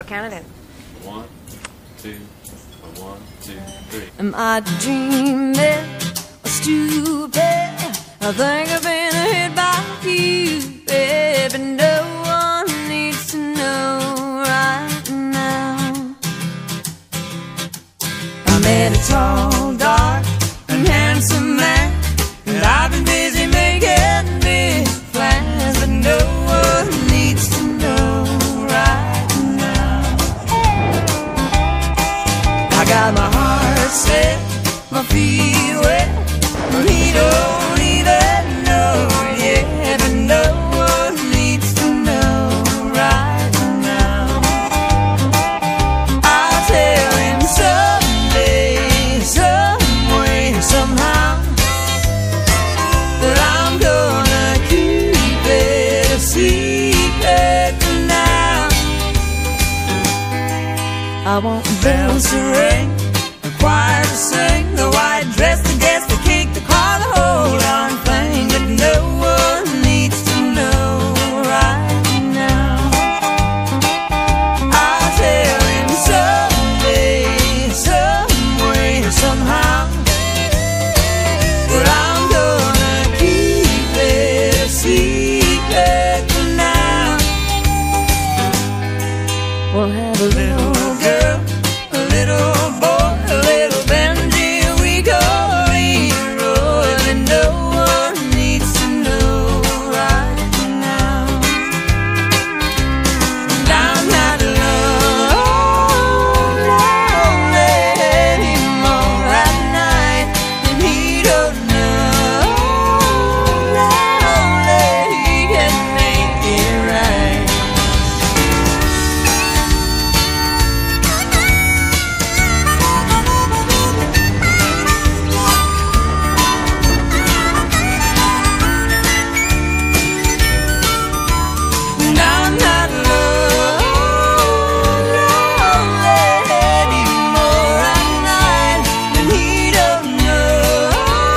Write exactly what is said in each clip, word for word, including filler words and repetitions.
Count it in. One, two, one, two, three. Am I dreaming or stupid? I think I've been hit by you, baby. No one needs to know right now. I met a tall, dark, and handsome man, and I've been busy making big plans, but no one needs to know right now. I got my heart set, my feet wet, but he don't even know yet, but no one needs to know right now. I'll tell him someday, some way, somehow, that I'm gonna keep it a secret for now. I want bells to ring, a choir to sing, the white dress, the guest, the cake, the car, the whole darn thing, but no one needs to know right now. I'll tell him someday, some way, somehow, that I'm gonna keep it a secret for now. We'll have a little girl, a little boy, a little Benji, we go Leroy, and no one needs to know right now. And I'm not alone, lonely anymore at night, and he don't know that only he can make it right. And I'm not alone, lonely anymore at night, and he don't know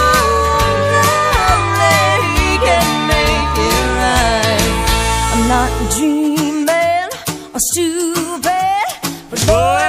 that only he can make it right. I'm not dreaming or stupid, but boy,